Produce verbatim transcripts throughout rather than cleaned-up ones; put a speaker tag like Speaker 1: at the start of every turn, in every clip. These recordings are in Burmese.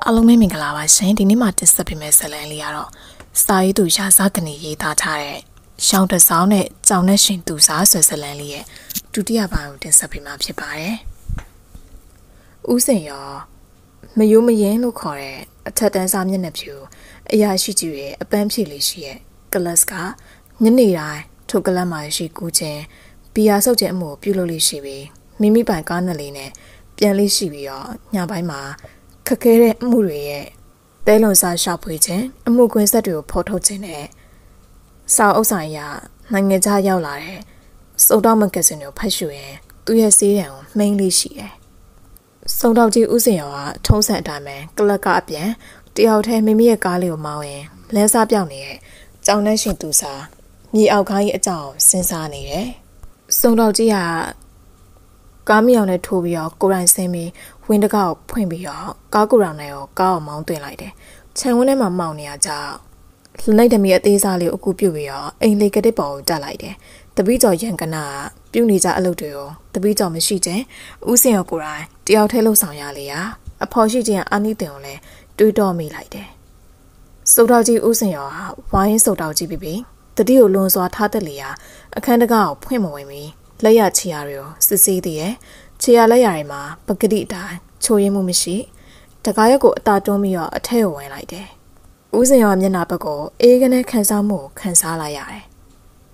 Speaker 1: အားလုံးပဲမင်္ဂလာပါရှင်ဒီနေ့မှာတင်ဆက်ပေးမယ့်ဇာတ်လမ်းလေးကတော့စာရေးသူရာဇကနေရေးသားထားတဲ့ရှောင်းတစောင်းနဲ့ကြောင်နဲ့ရှင်သူစားဆွဲဇာတ်လမ်းလေးရဲ့ဒုတိယပိုင်းကိုတင်ဆက်ပေးမှာဖြစ်ပါတယ်။ဦးစင်ရောမယိုးမရင်လို့ခေါ်တဲ့အထက်တန်းစားမျက်နှာဖြူအရာရှိကြီးရဲ့အပန်းဖြေလေးရှိရဲ့ကလပ်ကညနေတိုင်းထိုကလပ်မှာရှိကူးခြင်းဘီယာဆုပ်ခြင်းအမှုပြုလုပ်လေးရှိပြီးမိမိပိုင်ကားနှစ်လေးနဲ့ပြန်လေးရှိပြီးတော့ညပိုင်းမှာခက်ခဲတဲ့အမှုတွေရဲ့တဲလွန်စားရှာဖွေခြင်းအမှုခွင့်ဆက်တွေကိုဖော်ထုတ်ခြင်းနဲ့စာအုပ်ဆိုင်ရာနိုင်ငံခြားရောက်လာတဲ့စုံတောက်မဂ္ဂဇင်းကိုဖတ်ရှုရင်သူ့ရဲ့စေးတံကိုမှိန်းလေးရှိတယ်။စုံတောက်ကြီးဦးစင်ရောကထုံးစံအတိုင်းပဲကလပ်ကအပြန်တယောက်တည်းမိမိရဲ့ကားလေးကိုမောင်းရင်လမ်းစားပြောင်းနေတဲ့ကြောင်နဲ့ရှင်သူစားမြေအောက်ခိုင်းအကြောင်းစဉ်းစားနေတယ်။စုံတောက်ကြီးကကားမြောင်နဲ့ထိုးပြီးတော့ကိုရိုင်းဆင်းပြီးဝင်းတကောက်ဖွင့်ပြီးတော့ကားကိုရောင်နဲ့ရောကားအောင်မောင်းသွင်းလိုက်တယ်။ခြံဝင်းထဲမှာမောင်းနေရကြလက်လိုက်တမီအသေးစားလေးကိုအကူပြုတ်ပြီးတော့အိမ်လေးကတစ်ပေါ်ကိုတက်လိုက်တယ်။တပီးကျော်ရန်ကနာပြုတ်နေကြအလုပ်တွေကိုတပီးကျော်မရှိခြင်းဦးစင်ရောကိုရိုင်းတယောက်ထဲလှုပ်ဆောင်ရလေရာအဖော်ရှိခြင်းအာနိတင်ကိုလည်းတွေးတော့မိလိုက်တယ်။စုတ်တော်ကြီးဦးစင်ရောဟာဝိုင်းစုတ်တော်ကြီးပြီးပြီးတတိကိုလွန်စွာထားတက်လေရာအခန်းတကားကိုဖွင့်မဝင်ပြီးလက်ရချီရတွေကိုစစ်ဆေးသေးရဲ့ချီရလက်ရတွေမှာပကတိအတိုင်းချိုးရင်းမှုမရှိတကားရက်ကိုအသာတွန်းပြီးတော့အထက်ကိုဝင်လိုက်တယ်။ဦးစင်ရောမျက်နှာဘက်ကိုအေးကနဲ့ခန်းစားမှုခန်းစားလိုက်ရတယ်။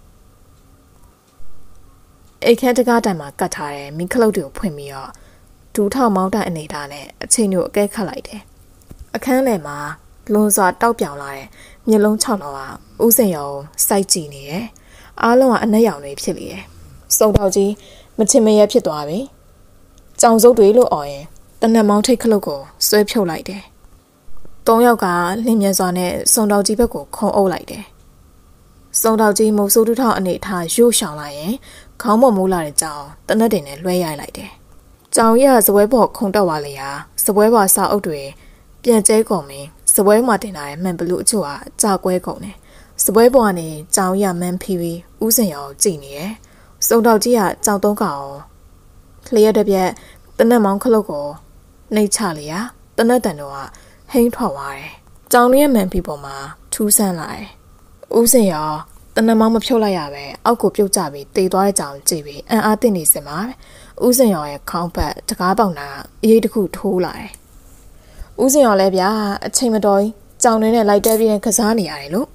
Speaker 1: အိတ်ခမ်းတကားတိုင်မှာကတ်ထားတဲ့မိခလုတ်တွေကိုဖွင့်ပြီးတော့ဒူးထောက်မောင်းတဲ့အနေထားနဲ့အချိန်ကိုအကဲခတ်လိုက်တယ်။အခန်းထဲမှာလွန်စွာတောက်ပြောင်လာတဲ့မျက်လုံးခြောက်လောကဦးစင်ရောစိုက်ကြည့်နေတယ်။အားလုံးကအနက်ရောင်တွေဖြစ်လေတယ်။စုံတော်ကြီးမချင်မရဲဖြစ်သွားပြီ။ကြောင်စုပ်တွေလို့អော်ရင်တနက်မောင်းထိတ်ခလုတ်ကိုဆွဲဖြုတ်လိုက်တယ်။သုံးယောက်ကလင်းမြန်စွာနဲ့စုံတော်ကြီးဘက်ကိုခုံအုပ်လိုက်တယ်။စုံတော်ကြီးမုတ်ဆိုးတူထောင်အနေထားရို့ရှောင်လိုက်ရင်ခေါင်းပေါ်မိုးလာတဲ့ကြောင်တနက်တင်နဲ့လွှဲရိုက်လိုက်တယ်။ကြောင်ရစပွဲပေါ်ခုံတက်သွားလေရာစပွဲပေါ်စာအုပ်တွေပြန်ကျဲကုန်ပြီးစပွဲမှာတင်လာတဲ့မှန်ဘလူးအချို့ကကြာကွဲကုန်တယ်။စပွဲပေါ်ကနေကြောင်ရမန်းဖီးပြီးဦးစင်ရောကြည့်နေတယ်။စုံတော်ကြီးကကြောင်သုံးကောင်လျှက်တစ်ပြက်တနက်မောင်းခလုတ်ကိုနှိတ်ချလေရာတနက်တန်တော့ဟိန်းထွက်သွားတယ်။ကြောင်ရဲ့မှန်ဖီးပေါ်မှာထူးဆန်းလာတယ်။ဦးစင်ရောတနက်မောင်းမဖြုတ်လိုက်ရပဲအောက်ကိုပြုတ်ကျပြီးတေသွားတဲ့ကြောင်ကြည့်ပြီးအံ့အားသင့်နေစင်မှာဦးစင်ရောရဲ့ခေါင်းပတ်တကားပေါက်နာအေးတစ်ခုထိုးလာတယ်။ဦးစင်ရောလည်းဗျာအချိန်မတော်ကြီးကြောင်နေနဲ့လိုက်တဲပြီးကစားနေရတယ်လို့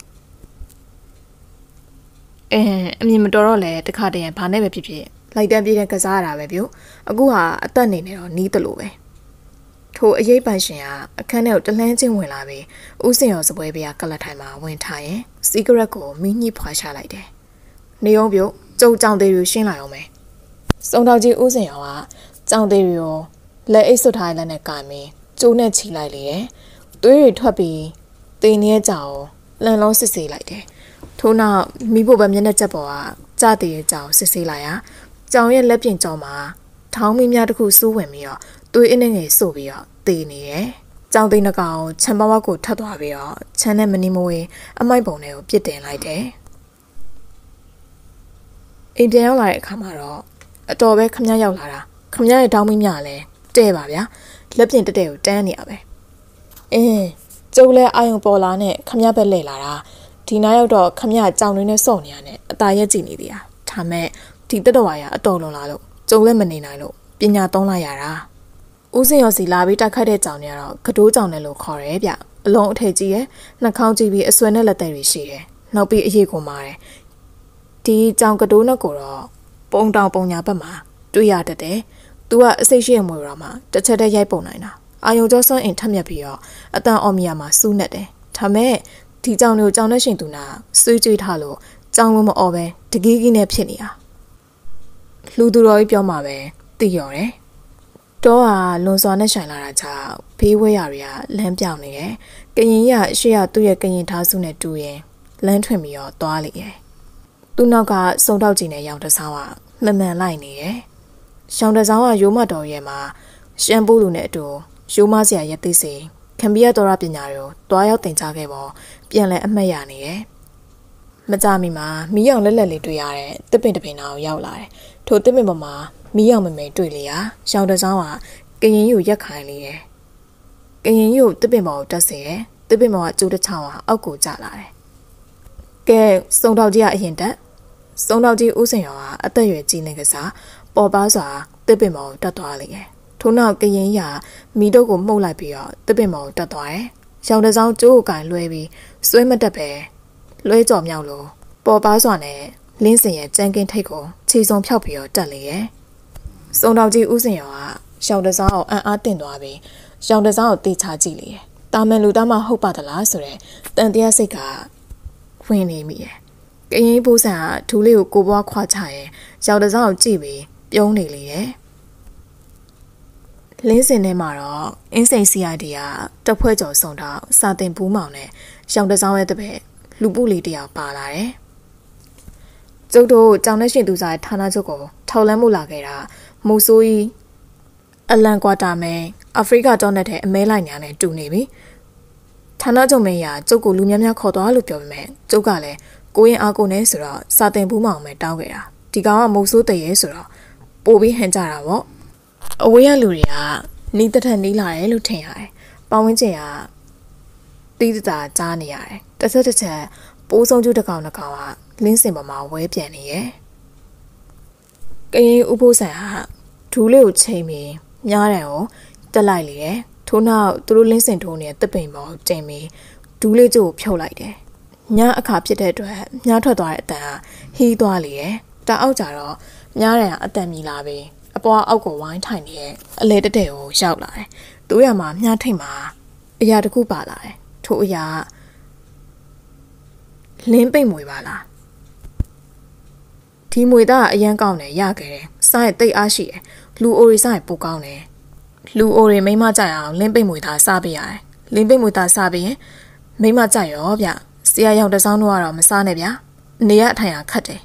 Speaker 1: အင်းအမြင်မတော်တော့လဲတခါတည်းဘာနဲ့ပဲဖြစ်ဖြစ်လိုက်တဲပြီးကစားရတာပဲဗျအခုဟာအသက်နေနေတော့နီးတလို့ပဲထိုအရေးပိုင်ရှင်ကအခန်းထဲကိုတလှမ်းချင်းဝင်လာပြီးဦးစင်ရောစပွဲပြားကလတ်ထိုင်မှာဝင်ထားရင်စီဂရက်ကိုမိညှိဖွာချလိုက်တယ်။နေအောင်ပြုတ်ကြုံကြောင်သေးတွေရှင်းလာအောင်မယ်။စုံတော်ကြီးဦးစင်ရောကကြောင်သေးတွေကိုလက်အိတ်ဆွတ်ထားတဲ့လက်နဲ့ကာမင်းကျိုးနဲ့ချီလိုက်လေတယ်။သွေးတွေထွက်ပြီးတင်းနေတဲ့ကြောင်လန်လုံးစစ်ဆေးလိုက်တယ်။ထို့နောက်မိဖို့ပဲမျက်နှာချက်ပေါ်ကကြတဲ့ရဲ့ကြောင်စစ်ဆေးလိုက်ရာကြောင်ရဲ့လက်ပြင်ကြောင်မှာထောင်းမင်းများတစ်ခုစူးဝင်ပြီးတော့သွေးအင်းနဲ့ငယ်စို့ပြီးတော့တေးနေတယ်။ကြောင်သိန်းနှကောင်ခြံပဝက်ကိုထပ်သွားပြီးတော့ခြံနဲ့မနီမဝေးအမိုက်ပုံတွေကိုပြစ်တင်လိုက်တယ်။အိမ်ပြန်ရောက်လာတဲ့အခါမှာတော့အတော်ပဲခမရရောက်လာတာခမရရဲ့တောင်းမင်းများလည်းတဲ့ပါဗျာလက်ပြင်တက်တဲ့ကိုတန်းနေရပဲ။အင်းကျုပ်လည်းအာယုံပေါ်လာနဲ့ခမရဘက်လှည့်လာတာဒီနားရောက်တော့ခမရကြောင်တွေနဲ့စော့နေရနဲ့အตาရက်ကြည့်နေသေးတာဒါမဲ့ဒီတက်တော်ဝါရအတော်လွန်လာလို့ကျုံလည်းမနေနိုင်လို့ပညာသုံးလိုက်ရတာဦးစင်ရောစီလာပြီးတိုက်ခိုက်တဲ့ကြောင်တွေကတော့ကတိုးကြောင်တယ်လို့ခေါ်တယ်ဗျအလုံးအထည်ကြီးရဲ့နှာခေါင်းကြီးပြီးအဆွဲနဲ့လက်သက်တွေရှိတယ်နောက်ပြီးအရေးကိုမာတယ်ဒီကြောင်ကတိုးနဲ့ကိုတော့ပုံတောင်ပုံညာဘက်မှာတွေ့ရတတ်တယ်သူကအစိတ်ရှိရမွေတော့မှတစ်ချက်တည်းရိုက်ပုံနိုင်တာအာယုံကျော်စွန့်အင်ထက်မြက်ပြီးတော့အတန်အော်မီယာမှာစူးနေတယ်ဒါမဲ့ဒီကြောင်တွေကိုကြောင်နဲ့ရှင်သူနာဆွေးကြွေးထားလို့ကြောင်လုံးမအော်ပဲတကြီးကြီးနဲ့ဖြစ်နေတာလူသူတော်ကြီးပြောမှာပဲသိရော်တယ်တော့ဟာလွန်စွာနဲ့ဆိုင်လာတာကြောင့်ဖေးဝဲရတွေကလမ်းပြောင်းနေတယ်။ကရင်ရရှေ့ရသူ့ရဲ့ကရင်ထားစုနဲ့တူရင်လမ်းထွင်ပြီးတော့သွားလေတယ်။သူ့နောက်ကစုံတောက်ကြီးနဲ့ရောင်တဆောင်းကမှန်မှန်လိုက်နေတယ်။ရောင်တဆောင်းကရိုးမတော်ရဲ့မှာရှမ်းပူးလူနဲ့အတူရိုးမစရာရက်သိစေခံပြရတော်ရပညာတွေကိုတွားရောက်တင်ကြခဲ့ပေါ်ပြန်လဲအမှတ်ရနေတယ်။မကြမီမှာမီးရောင်လက်လက်လေးတွေ့ရတဲ့တစ်ပင်တစ်ပင်အောင်ရောက်လာတယ်။ထိုတစ်ပင်ပေါ်မှာမီးရောင်မမဲတွေ့လေရာရောင်တစောင်းကကရင်ယူရက်ခိုင်းလေတယ်ကရင်ရုပ်တပင်ပေါ်တက်စေတယ်တပင်ပေါ်ကကျိုးတစ်ချောင်းဟာအောက်ကိုကျလာတယ်ကဲစုံတော်ကြီးကအရင်တက်စုံတော်ကြီးဦးစင်ရောကအသက်အရွယ်ကြီးနေကစားပေါ်ပါစွာတပင်ပေါ်တက်သွားလေတယ်ထို့နောက်ကရင်ရမိတို့ကိုမှုတ်လိုက်ပြီးတော့တပင်ပေါ်တက်သွားတယ်ရောင်တစောင်းကျိုးကိုကင်လွှဲပြီးဆွဲမတက်ပဲလွှဲကြော်မြောက်လို့ပေါ်ပါစွာနဲ့လင်းစင်ရဲ့ကြမ်းကင်းထိတ်ကိုခြေစုံဖြောက်ပြီးတော့တက်လေရဲ့စုံတော်ကြီးဦးစင်ရောကရောင်တစောင်းကိုအံ့အားတင့်သွားပြီးရောင်တစောင်းကိုတေချာကြည့်လေတယ်တာမန်လူသားမှဟုတ်ပါသလားဆိုတဲ့တန်တရားစိတ်ကဝင်နေမိတယ်ကရင်ဘိုးဆန်ကဒူးလေးကိုကိုပွားခွာချရဲ့ရောင်တစောင်းကိုကြည့်ပြီးပြုံးနေလေရဲ့လင်းစင်ထဲမှာတော့အင်းစိန် စီ အိုင် ဒီ ကတဖွဲကျော်စုံတော့စာတင်ဘူးမောင်နဲ့ရောင်တစောင်းရဲ့တပည့်လူပုလေးတယောက်ပါလာတယ်ကျုပ်တို့ကြောင်နဲ့ရှင်သူစားဌာနချုပ်ကိုထောက်လန်းမှုလာခဲ့တာမူဆိုးကြီးအလန်ကွာတာမဲအာဖရိကတောနဲ့တဲ့အမဲလိုက်ညာနဲ့တူနေပြီဌာနချုပ်မင်းရကျုပ်ကိုလူများများခေါ်သွားလို့ပြောပေမဲ့ကျုပ်ကလည်းကိုရင်အားကိုနဲ့ဆိုတော့စာတင်ဘူးမောင်ပဲတောင်းခဲ့တာဒီကောင်ကမူဆိုးတရေဆိုတော့ပို့ပြီးဟန်ကြတာပေါ့အဝေးရလူတွေကနီးတထက်နီးလာတယ်လို့ထင်ရတယ်ပေါင်းဝင်းကျင်ကတီးတတာကြားနေရတယ်တစ်ဆက်တစ်ချက်ပိုးဆုံးကျတစ်ကောင်တစ်ကောင်ကလင်းစင်ပေါ်မှာဝဲပြန်နေရဲ့ကရင်ဥပိုးဆန်ဟာဒူးလေးကိုချိန်ပြီးမြားတယ်ကိုတက်လိုက်လေရဲ့ထို့နောက်သူတို့လင်းစင်ထိုးနေတဲ့တစ်ပိန်ပေါ်တင်ပြီးဒူးလေးကျို့ကိုဖြုတ်လိုက်တယ်ညအခါဖြစ်တဲ့အတွက်မြားထွက်သွားတဲ့အတန်ဟာဟီးသွားလေရဲ့တအောက်ကြတော့မြားတယ်ကအတန်မြည်လာပြီးအပွားအောက်ကိုဝိုင်းထိုင်နေရဲ့အလေတက်တဲ့ကိုရောက်လာတယ်သူရမှာမြားထိတ်မှာအရာတစ်ခုပါလာတယ်ထို့အရာလင်းပိတ်မွေပါလားဒီမွေသားအရန်ကောင်းတယ်ရခဲ့တယ်စားရဲ့တိတ်အားရှိတယ်လူအိုရီစားရဲ့ပိုကောင်းတယ်လူအိုရီမိမကြရအောင်လင်းပိတ်မွေသားစားပေးရတယ်လင်းပိတ်မွေသားစားပေးရင်မိမကြရောဗျဆရာရောက်တစောင်းတော့ကတော့မစားနဲ့ဗျနေရအထိုင်အားခတ်တယ်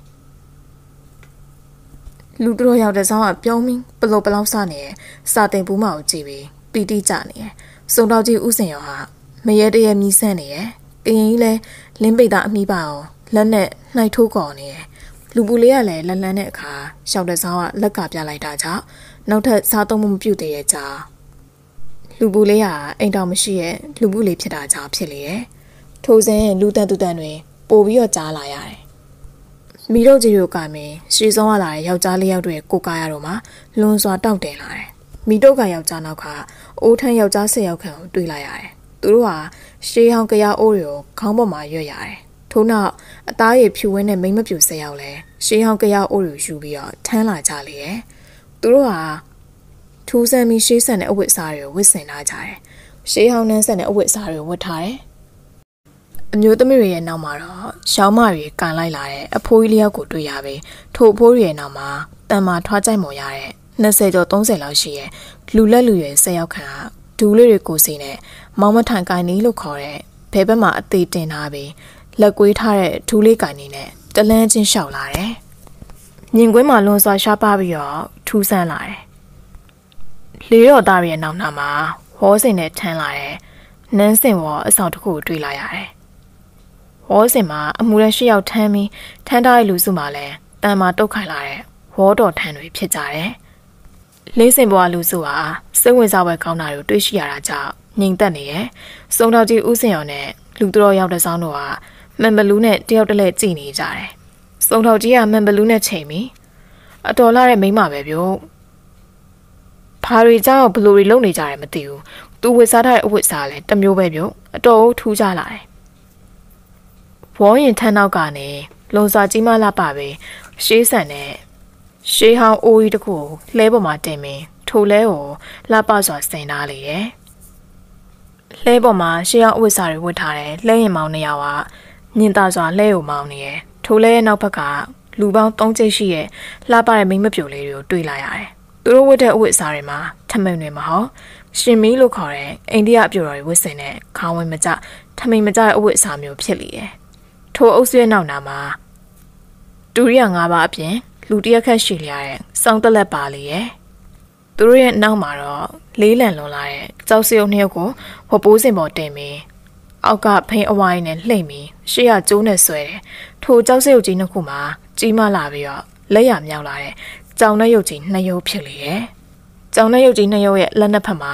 Speaker 1: လူတို့ရောက်တဲ့ဆောင်ကပြုံးပြီးပလောပလောက်စနေရဲ့စာတင်ဘူးမကိုကြည့်ပြီးပီတိကြနေရဲ့စုံတော်ကြီးဥစင်ရောဟာမရဲတရဲမြည်ဆန်းနေရဲ့ကရင်ကြီးလဲလင်းပိတ်သားအမိပါအောင်လက်နဲ့နှိုက်ထိုးကော်နေရဲ့လူပူလေးကလည်းလက်လန်းတဲ့အခါရောက်တဲ့ဆောင်ကလက်ကပြလိုက်တာကြောင့်နောက်ထပ်စားသုံးမှုမပြုတ်သေးရဲ့ကြာလူပူလေးကအိမ်တော်မရှိရဲ့လူပူလေးဖြစ်တာကြောင့်ဖြစ်လေရဲ့ထိုစဉ်လူတန်တူတန်တွေပို့ပြီးတော့ကြားလာရတယ်မိတို့ကြီးတို့ကမင်းရှည်ဆုံးရလာတဲ့ယောက်ျားလေးယောက်တွေကိုကားရတော့မှလွန်စွာတောက်တင်လာတယ်မိတို့ကယောက်ျားနောက်ကအိုးထန်းယောက်ျားဆက်ယောက်ခန့်ကိုတွေ့လိုက်ရတယ်သူတို့ဟာရှေးဟောင်းကြရအိုးတွေကိုခေါင်းပေါ်မှာရွက်ရတယ်ထို့နောက်အသားရည်ဖြူဝင်းနဲ့မိမ့်မပြူဆက်ယောက်လဲရှေးဟောင်းကြရအိုးတွေယူပြီးတော့ထမ်းလာကြလေရဲ့သူတို့ဟာထူးဆန်းပြီးရှေးဆန်တဲ့အဝတ်အစားတွေကိုဝတ်ဆင်လာကြတယ်ရှေးဟောင်းနှန်းဆန်တဲ့အဝတ်အစားတွေကိုဝတ်ထားတယ်အမျိုးသမီးတွေရဲ့နောက်မှာတော့ရှောင်းမတွေကန်လိုက်လာတဲ့အဖိုးကြီးလျောက်ကိုတွေ့ရပြီထို့အဖိုးတွေရဲ့နောက်မှာတန်မာထွားကြိုက်မော်ရတဲ့နှစ်ဆယ်ကျော်သုံးဆယ်လောက်ရှိရဲ့လူလက်လူရွယ်ဆက်ရောက်ခံကဒူးလေးတွေကိုစီနဲ့မောင်မထိုင်ကိုင်းနီးလို့ခေါ်တဲ့ဘဲဘက်မှာအသေးတင်ထားပြီးလက်ကွေးထားတဲ့ဒူးလေးကိုင်းနီးနဲ့တလန်းချင်းရှောက်လာတယ်မြင်ကွင်းမှာလွန်စွာရှားပါပြီးတော့ထူးဆန်းလာတယ်လေးတော်သားရဲ့နောက်နာမှာဟောစင်နဲ့ထမ်းလာတဲ့နန်းစင်ဝေါ်အဆောင်တစ်ခုကိုတွေ့လာရတယ်ဝေါ်စင်မှာအမှုရရှိရောက်ထမ်းပြီးထမ်းထားတဲ့လူစုမှာလည်းတန်မာတုတ်ခိုင်လာတဲ့ဝေါ်တော်ထမ်းတွေဖြစ်ကြတယ်။လေးစင်ဘွားလူစုဟာစိတ်ဝင်စားပွဲကောင်းတာတွေတွေ့ရှိရတာကြောင့်ငြိမ်သက်နေရဲ့။စုံတော်ကြီးဦးစင်ရော်နဲ့လူတော်ရောက်တဲ့ဆောင်တို့ကမန်ဘလူးနဲ့တယောက်တလဲကြည်နေကြတယ်။စုံတော်ကြီးကမန်ဘလူးနဲ့ချိန်ပြီးအတော်လာတဲ့မိမပဲပြော။ဘာတွေကြောင့်ဘလူတွေလုံနေကြတယ်မသိဘူး။သူဝစ်စားထားတဲ့အဝတ်စားလည်းတစ်မျိုးပဲပြောအတော်ထူးကြလာတယ်။ဝေါ်ရင်ထန်းနောက်ကနေလုံစာကြီးမလာပါပဲရှေးဆန်နဲ့ရှေးဟောင်းအိုးကြီးတခုလှဲပေါ်မှာတင်ပြီးထိုလဲကိုလှပစွာဆင်ထားလေရဲ့လှဲပေါ်မှာရှေးဟောင်းအဝတ်စားတွေဝတ်ထားတယ်လှဲရင်မောင်နှစ်ယောက်ကညင်သာစွာလှဲကိုမောင်းနေရဲ့ထိုလဲရဲ့နောက်ဘက်ကလူပေါင်းသုံးကျိတ်ရှိရဲ့လှပတဲ့မိမပြိုလေးတွေကိုတွေ့လာရတယ်သူတို့ဝတ်တဲ့အဝတ်စားတွေမှာထမိန်တွေမဟုတ်ရှင်မီလို့ခေါ်တဲ့အိန္ဒိယအပြိုတော်တွေဝတ်ဆင်တဲ့ခေါင်းဝင်မကျထမိန်မကျတဲ့အဝတ်အစားမျိုးဖြစ်လေရဲ့ထိုအုပ်စုရဲ့နောက်နာမှာဒူရီယာ၅ပါးအပြင်လူတရက်ခက်ရှိလျားတဲ့စောင်းတက်လက်ပါလေရဲ့သူတို့ရဲ့နောက်မှာတော့လေးလံလွန်လာတဲ့ကြောက်စရုပ်နှစ်ယောက်ကိုဝပိုးစင်ပေါ်တင်ပြီးအောက်ကဖိန်းအဝိုင်းနဲ့လှိမ့်ပြီးရှေ့ကကျိုးနဲ့ဆွဲတယ်ထိုကြောက်စရုပ်ကြီးနှစ်ခုမှာကြီးမလာပြီးတော့လက်ရမြောက်လာတဲ့ကြောင်နဲ့ရုပ်ကြီးနှစ်ရုပ်ဖြစ်လေရဲ့ကြောင်နဲ့ရုပ်ကြီးနှစ်ရုပ်ရဲ့လက်နှစ်ဖက်မှာ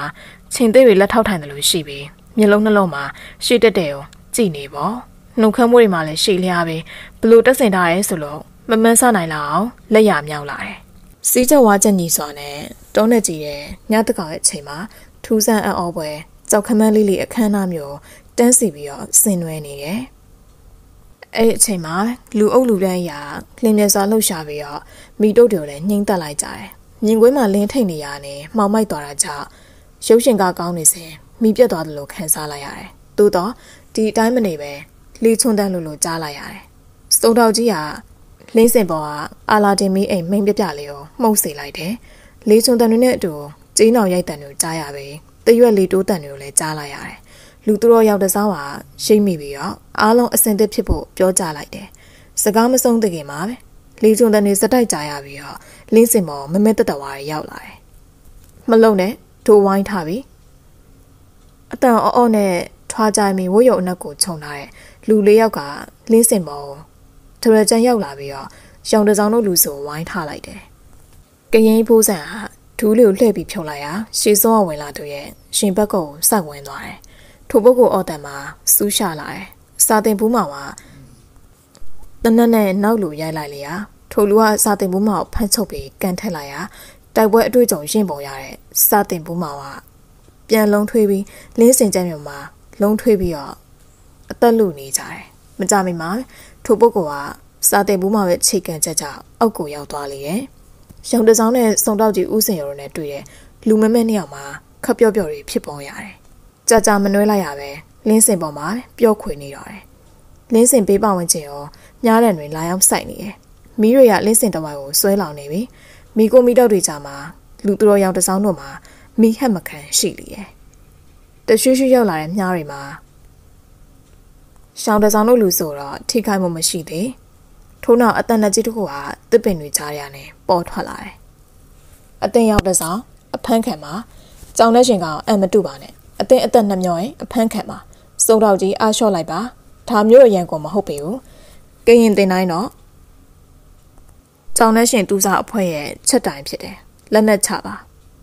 Speaker 1: ချိန်သေးတွေလက်ထောက်ထိုင်တယ်လို့ရှိပြီးမျက်လုံးနှလုံးမှာရှေ့တက်တဲ့ကိုကြည့်နေပေါ့နှုတ်ခမ်းမွေးတွေမှာလည်းရှေ့လျားပြီးဘလို့တက်ဆင်ထားရဲဆိုလို့မမန်းဆနိုင်လောက်အောင်လက်ရမြောက်လာတယ်စီးကျဝါချက်ညီစွာနဲ့တုံးနဲ့ကြည့်တဲ့ညတကောင်ရဲ့အချိန်မှာထူးဆန်းအံ့ဩပွဲကြောက်ခမန်းလေးလေးအခမ်းအနားမျိုးတန်းစီပြီးတော့ဆင်နွှဲနေတယ်အဲ့အချိန်မှာလူအုပ်လူတန်းရာလင်းမြစွာလှုပ်ရှားပြီးတော့မိတုတ်တွေလည်းညှိမ့်တက်လိုက်ကြတယ်မြင်ကွင်းမှာလင်းထိတ်နေရနဲ့မှောင်မိုက်သွားတာကြောင့်ရုပ်ရှင်ကကောင်းနေစဉ်မိပြတ်သွားတယ်လို့ခံစားလိုက်ရတယ်သို့တော့ဒီအတိုင်းမနေပဲလေချွန်းတန်းလို့လို့ကြားလိုက်ရတယ်စုံတော်ကြီးကလင်းစင်ပေါ်ကအာလာတင်မီအိမ်မိန်ပြပြလေးကိုမှုတ်စေလိုက်တယ်လေချွန်းတန်းတွေနဲ့အတူကျင်းအောင်ရိုက်တန်တွေကြားရပြီတရွက်လေတိုးတန်တွေကိုလည်းကြားလိုက်ရတယ်လူသူတော်ရောက်တဲ့စားကရှိမိပြီးတော့အားလုံးအစင်သစ်ဖြစ်ဖို့ပြောကြလိုက်တယ်စကားမဆုံးတကယ်မှာပဲလေချွန်းတန်းတွေစတိုက်ကြရပြီးတော့လင်းစင်ပေါ်မမဲတက်တဝါတွေရောက်လာတယ်မလုံနဲ့ထိုးဝိုင်းထားပြီးအတန်အော့အော့နဲ့ထွားကြမီဝတ်ရုပ်အနက်ကိုခြုံထားတဲ့လူလေးယောက်ကလင်းစင်ပေါ်ထရကြံရောက်လာပြီးတော့ရောင်တစောင်းတို့လူဆိုဝိုင်းထားလိုက်တယ်ကရင်ဖိုးဆန်ကဒူးလေးကိုလှည့်ပြီးဖြုတ်လိုက်ရာရှေ့ဆုံးကဝင်လာသူရဲ့ရှင်ဘက်ကိုစိုက်ဝင်သွားတယ်ထိုဘက်ကိုအော်တန်မှာစူးရှာလာတယ်စာတင်ဘူးမှာကတနက်နဲ့နောက်လူရိုက်လိုက်လေရာထိုလူကစာတင်ဘူးမှာဖမ်းချုပ်ပြီးကန်ထက်လိုက်ရာတိုက်ပွဲအတွေ့အကြုံရှင်းပေါ်ရတဲ့စာတင်ဘူးမှာကပြန်လုံးထွေးပြီးလင်းစင်ကြမ်းမြို့မှာလုံးထွေးပြီးတော့အသက်လူနေကြတယ်မကြမီမှာထိုပုဂ္ဂိုလ်ကစာတင်ဘူးမှာပဲခြေကန်ချက်ကြောင့်အောက်ကိုရောက်သွားလေတယ်ရောင်တစောင်းနဲ့စုံတောက်ကြီးဥစင်ရောနဲ့တွေ့တဲ့လူမမဲနှစ်ယောက်မှာခပ်ပျော့ပျော့တွေဖြစ်ပေါ်ရတယ်ကြာကြာမနှွဲလိုက်ရပဲလင်းစင်ပေါ်မှာပျော့ခွေနေတော့တယ်လင်းစင်ပေးပဝင်ခြင်းရောညားတဲ့တွေလာရောက်စိုက်နေတယ်မီးတွေကလင်းစင်တဝိုင်ကိုဆွဲလောင်နေပြီမီကိုမီတောက်တွေကြမှာလူသူတော်ရောင်တစောင်းတို့မှာမီဟက်မခံရှိလေတယ်တရွှေ့ရွှေ့ရောက်လာတဲ့မြားတွေမှာရှောင်းတစောင်းတို့လူဆိုတော့ထိခိုက်မှုမရှိသေးထို့နောက်အတန်တကြီးတစ်ခုဟာတစ်ပင်တွေကြားရနဲ့ပေါ်ထွက်လာတယ်အတင်ရောက်တဲ့ဆောင်အဖမ်းခံမှာကြောင်တဲ့ရှင်ကောင်အံမတူပါနဲ့အတင်အသက်နှမျောရင်အဖမ်းခံမှာစုံတော်ကြီးအားလျှော့လိုက်ပါဒါမျိုးအရန်ကိုမဟုတ်ပေဘူးကရင်တင်တိုင်းတော့ကြောင်တဲ့ရှင်တူစားအဖွဲ့ရဲ့ချက်တိုင်ဖြစ်တယ်လက်နဲ့ချပါ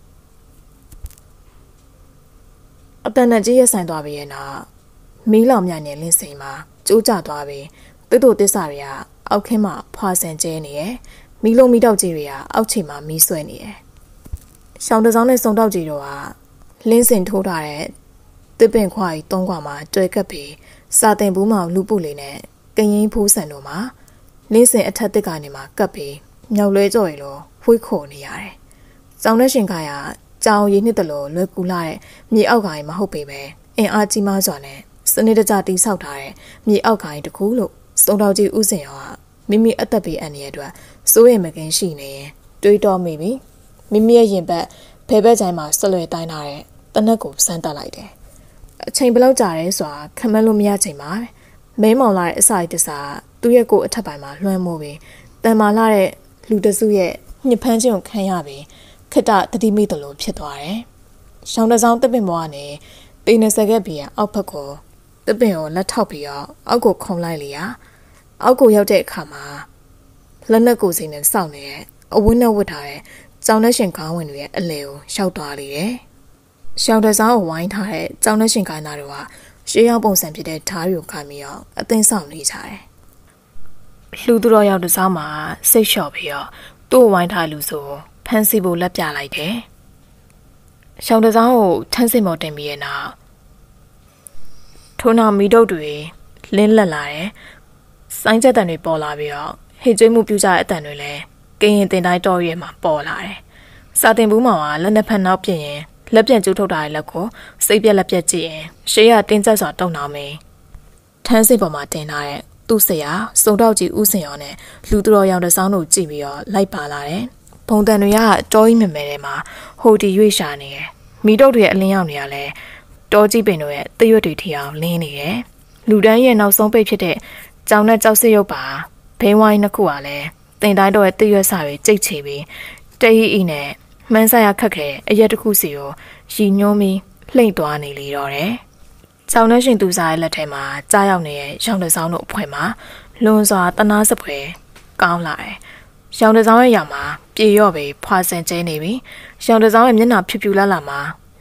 Speaker 1: အတန်တကြီးရဆိုင်သွားပြီးရဲ့နောက်မီးလောင်မြနဲ့လင်းစိန်မှာကျိုးကျသွားပြီးတိတ်တို့တစ္ဆာတွေကအောက်ခင်းမှာဖွာဆန်ကျဲနေရယ်မီးလုံးမီးတောက်ကြီးတွေကအောက်ခြေမှာမီးဆွဲနေရယ်ရှောင်းတစောင်းနဲ့စုံတောက်ကြီးတို့ကလင်းစင်ထိုးထားတဲ့တစ်ပင်ခွာကြီးသုံးခွာမှာတွဲကပ်ပြီးစာတင်ဘူးမောင်လူပုလေးနဲ့ကရင်ဖိုးဆန်တို့မှာလင်းစင်အထက်တစ်ကနေမှာကပ်ပြီးမြောက်လွဲကြော်ရီလိုဝှိခိုနေရတယ်။ကြောင်တဲ့ရှင်ခါရကြောင်ရည်နှစ်တလို့လွယ်ကူလာတဲ့မြေအောက်ကိုင်းမဟုတ်ပေပဲအင်အားကြီးမားစွာနဲ့စနစ်တကျတိဆောက်ထားတဲ့မြေအောက်ကိုင်းတစ်ခုလို့စုံတော်ကြီးဥစဉ်ရောကမိမိအသက်ဘေးအန္တရာယ်အတွက်စိုးရိမ်မကင်းရှိနေရင်တွေးတောမိပြီမိမိရဲ့ရင်ဘတ်ဘဲဘက်ချိုင်းမှာဆွလွယ်တိုင်းထားတဲ့တနက်ကိုစမ်းတက်လိုက်တယ်အချိန်ဘယ်လောက်ကြာရဲဆိုတာခံမလို့မရချိန်မှာမဲမောင်လာတဲ့အစာရတစားသူ့ရဲ့ကိုယ်အထက်ပိုင်းမှာလွှမ်းမိုးပြီးတန်မာလာတဲ့လူတစုရဲ့ညှဖမ်းခြင်းကိုခံရပြီးခက်တတတိမိတလို့ဖြစ်သွားတယ်ရှောင်းတစောင်းတပင်ပေါ်ကနေပေနေစကက်ပြီးအောက်ဘက်ကိုတပင်ကိုလက်ထောက်ပြီးတော့အောက်ကိုခုံလိုက်လေရာအောက်ကိုရောက်တဲ့အခါမှာလက်နက်ကိုစိနဲ့စောင့်နေတဲ့အဝင်းနဲ့ဝတ်ထားတဲ့ကြောင်နဲ့ရှင်ခေါင်းဝင်တွေရဲ့အလဲကိုရှောက်သွားလေတယ်။ရှောင်းတစားကိုဝိုင်းထားတဲ့ကြောင်နဲ့ရှင်ကိုင်းသားတွေကရှေးရောက်ပုံစံဖြစ်တဲ့ဓာတ်တွေကိုခံပြီးတော့အသိဆောင်နေကြတယ်။လူသူတော်ရောက်တစားမှာစိတ်လျှော့ပြီးတော့သူ့ဝိုင်းထားလူဆိုဖမ်းဆီးဖို့လက်ပြလိုက်တယ်။ရှောင်းတစားကိုထန်းစင်ပေါ်တင်ပြီးရဲ့နောက်ထိုးနောက်မီးတုပ်တွေလင်းလက်လာတယ်။စိုင်းချက်တန်တွေပေါ်လာပြီးတော့ဟိတ်ကျွေးမှုပြူကြတဲ့အတန်တွေလည်းကရင်တင်တိုင်းတော်ရဲမှာပေါ်လာတယ်။စာတင်ဘူးမှာကလက်နှစ်ဖက်နောက်ပြင်းရင်လက်ပြန်ကျူးထုတ်တာရဲ့လက်ကိုစိတ်ပြက်လက်ပြက်ကြည့်ရင်ရှေးရတင်းကျပ်စွာတုံနှောင်းမင်းထန်းစိတ်ပေါ်မှာတင်ထားတဲ့သူ့ဆရာစုံတောက်ကြီးဥစင်ရောနဲ့လူသူတော်ရောင်တစောင်းတို့ကြည့်ပြီးတော့လိုက်ပါလာတယ်။ဘုံတန်တွေကတောကြီးမြမဲထဲမှာဟိုတီရွေ့ရှာနေတယ်။မီတုပ်တွေရဲ့အလင်းရောက်နေရလဲတောကြီးပင်တို့ရဲ့တရွတ်တွေထီအောင်လင်းနေတယ်။လူတန်းရဲ့နောက်ဆုံးပိတ်ဖြစ်တဲ့ကြောင်နဲ့ကြောက်စစ်ရုပ်ပါဘိန်းဝိုင်းနှစ်ခုကလည်းတင်တိုင်းတော့ရဲ့တရွက်စာတွေကြိတ်ချပြီးတဟီအီနဲ့မှန်းဆိုင်ရခက်ခဲအရက်တစ်ခုစီကိုရီညွှန်းပြီးလှိမ့်သွားနေလေတော့တယ်။ကြောင်နဲ့ရှင်သူစားရဲ့လက်ထဲမှာကြားရောက်နေတဲ့ရောင်တစောင်းတို့အဖွဲမှာလွန်စွာတနာစပွဲကောင်းလာတယ်။ရောင်တစောင်းရဲ့ရောင်မှာပြေရော့ပြီးဖွာဆန်ကျဲနေပြီ။ရောင်တစောင်းရဲ့မျက်နှာဖြူဖြူလာလာမှာ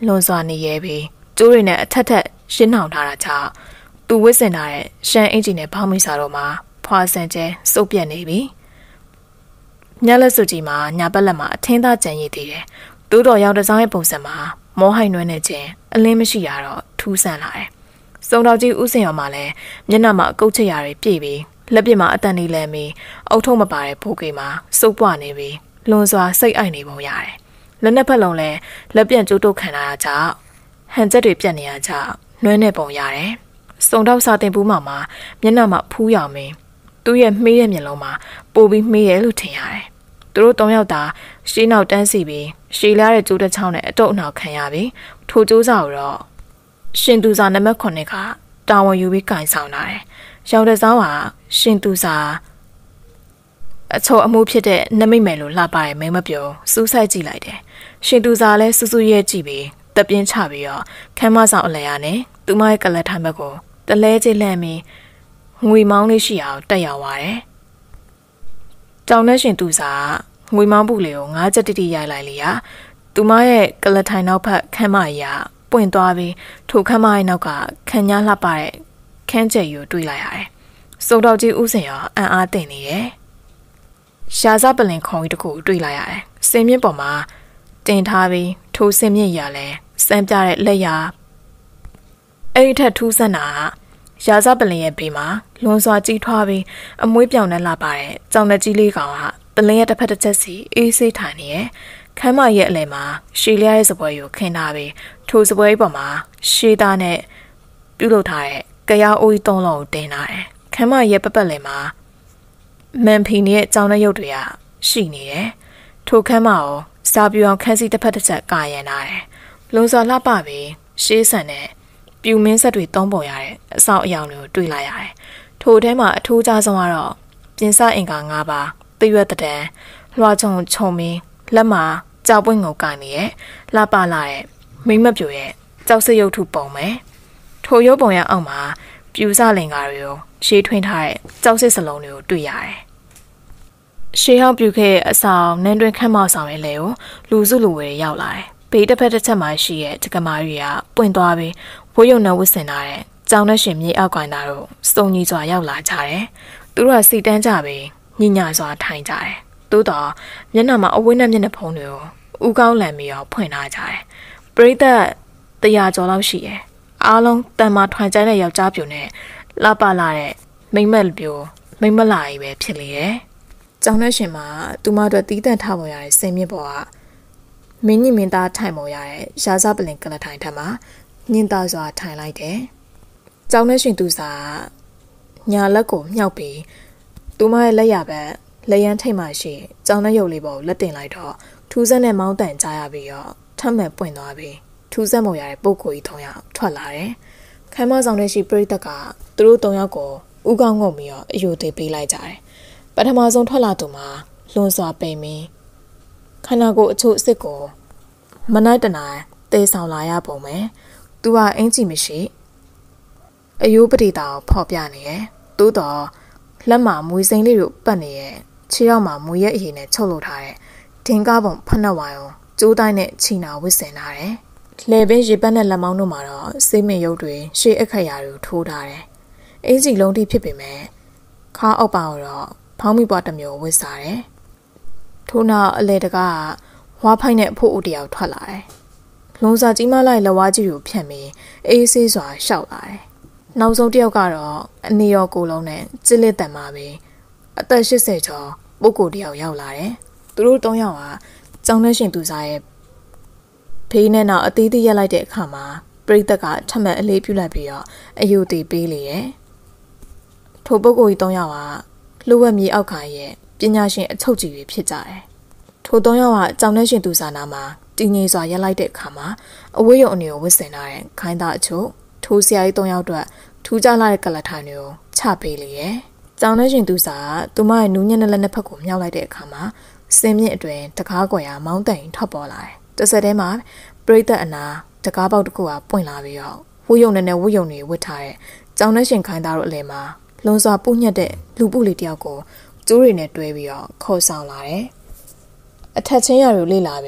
Speaker 1: လွန်စွာနေရဲပြီးကျိုးတွေနဲ့အထက်ထက်ရှင်းနှောင်ထားတာကြောင့်သူဝစ်စင်ထားတဲ့ရှမ်းအင်ဂျီနဲ့ဘောင်းမိစာတော့မှာဖွာဆန်ကျဲစုပ်ပြက်နေပြီညလက်စုကြီးမှာညာဘက်လက်မှာအထင်းသားကြံရည်သေးတယ်တိုးတော်ရောက်တဲ့ဆောင်ရဲ့ပုံစံမှာမောဟိုင်နွဲနေခြင်းအလင်းမရှိရတော့ထူးဆန်းလာတယ်စုံတော်ကြီးဥစဉ်ရောမှာလည်းမျက်နှာမှာအကုတ်ချရတွေပြည့်ပြီးလက်ပြမှာအတန်နေလဲပြီးအုတ်ထုံးမပါတဲ့ဘိုးကေမှာစုပ်ပွားနေပြီးလွန်စွာစိတ်အိုက်နေပုံရတယ်လက်နှစ်ဖက်လုံးလည်းလက်ပြန့်ကျိုးတုတ်ခံလာတာကြောင့်ဟန်ချက်တွေပြတ်နေရကြောင့်နှွဲနေပုံရတယ်စုံတော့စာတင်ပူးမှာမှာမျက်နှာမှာဖူးရောင်မင်းသူ့ရဲ့မှေးတဲ့မျက်လုံးမှာပိုပြီးမှေးရဲလို့ထင်ရတယ်သူတို့သုံးယောက်သာရှေးနောက်တန်းစီပြီးရှေးလာတဲ့ကျိုးတစ်ချောင်းနဲ့အတုပ်အနှောက်ခံရပြီးထိုကျိုးစာကိုတော့ရှင်သူစာနံပါတ်ခုနှစ်ကတာဝန်ယူပြီးကင်ဆောင်လာတယ်ရောင်တဲ့စောင်းကရှင်သူစာအချို့အမှုဖြစ်တဲ့နမိတ်မယ်လို့လှပတဲ့မိမပြုံစူးစိုက်ကြည့်လိုက်တယ်ရှင်သူစာလည်းစူးစူးရဲကြည့်ပြီးတပြင်းချပြီးတော့ခမ်းမဆောင်အလဲရနဲ့သူမရဲ့ကလတ်ထိုင်ဘက်ကိုတလဲကျလှမ်းပြီးငွေမောင်းလေးရှိအောင်တက်ရောက်သွားတယ်။တောင်နဲ့ရှင်သူစာငွေမောင်းပုလေးကိုငါးချက်တိတိရိုက်လိုက်လေရသူမရဲ့ကလတ်ထိုင်နောက်ဖက်ခမ်းမရပွင့်သွားပြီးထိုခမ်းမရဲ့နောက်ကခန်းညာလှပတဲ့ခန်းကျယ်ကိုတွေ့လိုက်ရတယ်။စုံတော်ကြီးဥစဉ်ရောအံ့အားသင့်နေတယ်။ရှားစားပလင်ခုံကြီးတစ်ခုတွေ့လိုက်ရတယ်။စင်မြင့်ပေါ်မှာတင်ထားပြီးထိုစင်မြင့်ရလဲစမ်းပြတဲ့လက်ရအဲ့ဒီထက်ထူးဆန်းတာရာဇပလင်ရဲ့ဘေးမှာလွန်စွာကြီးထွားပြီးအမွှေးပြောင်နဲ့လှပါတဲ့ကြောင်လက်ကြီးလေးကောင်ကပလင်ရဲ့တစ်ဖက်တစ်ချက်စီအေးဆေးထိုင်နေရဲ့ခမ်းမရဲ့အလယ်မှာရှည်လျားရဲ့စပွဲကိုခင်းထားပြီးထိုစပွဲပေါ်မှာရှေးသားနဲ့ပြုတ်လုပ်ထားတဲ့ကြောင်အိုးကြီးသုံးလုံးကိုတင်ထားတယ်ခမ်းမရဲ့ပပတ်လင်မှာမန်ဖီနဲ့ကြောင်တဲ့ရုပ်တွေကရှိနေတယ်ထိုခမ်းမကိုစာပြူအောင်ခန်းစီတစ်ဖက်တစ်ချက်ကာရန်ထားတယ်လွန်စွာလှပပြီးရှေးဆန်တဲ့ပြူမင်းဆက်တွေသုံးပုံရတဲ့အဆောင်အယောင်တွေကိုတွေ့လိုက်ရတယ်။ထိုထဲမှာအထူးခြားဆုံးကတော့ပြင်စအင်္ကာ၅ပါးတရွက်တံလွှာချုံချုံမင်းလက်မှာကြောက်ပွင့်ငုံကနေရဲ့လှပလာတဲ့မိမပြိုရဲ့ကြောက်စရုပ်ထုပုံပဲ။ထိုရုပ်ပုံရအောက်မှာပြူစလင်္ကာတွေကိုရှေးထွင်းထားတဲ့ကြောက်စစ်စလုံးတွေကိုတွေ့ရတယ်။ရှေးဟောင်းပြူခဲ့တဲ့အဆောင်နန်းတွင်ခမ်းမဆောင်ရဲ့လေကိုလူစုလူဝေရောက်လာတယ်။ဘေးတစ်ဖက်တစ်ချက်မှာရှိတဲ့တက္ကမတွေကပွင့်သွားပြီးဝိုးရုံနဲ့ဝစ်စင်ထားတဲ့ကြောင်နဲ့ရှင်မြေအောက်ကွိုင်းသားတို့စုံကြီးစွာရောက်လာကြတယ်။သူတို့ကစီတန်းကြပြီးညညစွာထိုင်ကြတယ်။သို့တော့မျက်နှာမှာအဝိနဲ့မျက်နှာဖုံးတွေကိုဥကောင်းလန်ပြီးတော့ဖွင့်ထားကြတယ်။ပရိသတ်တရာကျော်လောက်ရှိတယ်။အားလုံးတန်မာထွန်ကျန်းတဲ့ယောက်ျားပြိုနဲ့လှပလာတဲ့မိမက်ပြိုမိမလာကြီးပဲဖြစ်လေတယ်။ကြောင်နဲ့ရှင်မှာသူမတို့တီးတန့်ထားပေါ်ရတဲ့စင်မြင့်ပေါ်ကမင်းကြီးမင်းသားထိုင်ပေါ်ရတဲ့ရာဇပလင်ကလထိုင်ထက်မှာညင်သားစွာထိုင်လိုက်တယ်။ကြောင်နဲ့ရှင်သူစာညာလက်ကိုမြှောက်ပြီးသူမရဲ့လက်ရဘက်လက်ရန်ထိတ်မှရှိကြောင်နဲ့ရုပ်လေးပေါ်လက်တင်လိုက်တော့ထူးဆန်းတဲ့မောင်းတန်ကြားရပြီးတော့ထပ်မဲ့ပွင့်သွားပြီးထူးဆန်းပေါ်ရတဲ့ပုတ်ကိုကြီးသုံးယောက်ထွက်လာတယ်။ခမ်းမဆောင်တဲ့ရှိပရိသတ်ကသူတို့သုံးယောက်ကိုဥကောင်းငုံပြီးတော့အယိုသေးပေးလိုက်ကြတယ်။ပထမဆုံးထွက်လာသူမှာလွန်စွာပိန်ပြီးခန္ဓာကိုယ်အချို့အစ်စ်ကိုမနိုင်တနိုင်တေဆောင်လာရပုံပဲသူကအင်ကြီးမရှိအယိုးပတိတာကိုဖော်ပြနေတယ်သို့တော့လက်မှာမွေစိမ်းလေးတို့ပတ်နေရဲ့ခြေထောက်မှာမွေရဲ့အရည်နဲ့ချုပ်လုပ်ထားတဲ့ဒင်ကားပုံဖက်နှက်ဝိုင်းအောင်ကျိုးတိုင်းနဲ့ချီနာဝစ်စင်ထားတယ်လှဲပင်ရေပတ်နဲ့လက်မောင်းတို့မှာတော့စိမ့်မရုပ်တွေရှေးအခရာတွေထိုးထားတယ်အင်ကြီးလုံးတိဖြစ်ပေမဲ့ခါအောက်ပါတော့ဖောင်းမိပွားတစ်မျိုးဝစ်စားတယ်ထို့နောက်အလေတကဝါဖိုက်နဲ့အဖို့ဦးတယောက်ထွက်လာတယ်။လုံစာကြီးမလိုက်လက်ဝါးကြီးကိုဖြတ်ပြီးအေးဆေးစွာရှောက်လာတယ်။နောက်ဆုံးတယောက်ကတော့အနေရောကိုလုံးနဲ့ကျစ်လက်တန်ပါပဲအသက်၈၀ကျော်ပုဂ္ဂိုလ်တယောက်ရောက်လာတယ်။သူတို့၃ယောက်ကကြောင်နဲ့ရှင်သူစားရဲ့ဖေးနဲ့နောက်အသေးသေးရက်လိုက်တဲ့အခါမှာပရိသတ်ကထပ်မံအလေးပြုလိုက်ပြီးတော့အယုသေးပေးလေရဲ့။ထိုပုဂ္ဂိုလ်ကြီး၃ယောက်ကလှုပ်ဝက်မြေအောက်ခါရဲ့ပညာရှင်အချုပ်ကြီးတွေဖြစ်ကြတယ်။ထိုသုံးယောက်ကကြောင်နဲ့ရှင်သူစာနာမှာတည်ငြိမ်စွာရက်လိုက်တဲ့အခါမှာအဝိယုံအနေကိုဝစ်စင်ထားတဲ့ခိုင်းသားအချို့ထိုဆရာကြီးသုံးယောက်အတွက်ထူးခြားလာတဲ့ကလထိုင်တွေကိုချပေးလေရဲ့။ကြောင်နဲ့ရှင်သူစာကသူမရဲ့နူးညံ့တဲ့လက်နှစ်ဖက်ကိုမြောက်လိုက်တဲ့အခါမှာစင်မြင့်အတွင်တကားကွယ်ရာမောင်းတန်ထွက်ပေါ်လာတယ်။တစ်ဆက်တည်းမှာပရိသတ်အနာတကားပေါက်တစ်ခုကပွင့်လာပြီးတော့ဝိယုံနဲ့နဲ့ဝိယုံတွေဝစ်ထားတဲ့ကြောင်နဲ့ရှင်ခိုင်းသားတို့အလယ်မှာလွန်စွာပူညက်တဲ့လူပုလေးတယောက်ကိုကျိုးတွေနဲ့တွဲပြီးတော့ခေါ်ဆောင်လာတယ်။အထက်ချင်းရတွေလေ့လာပြီး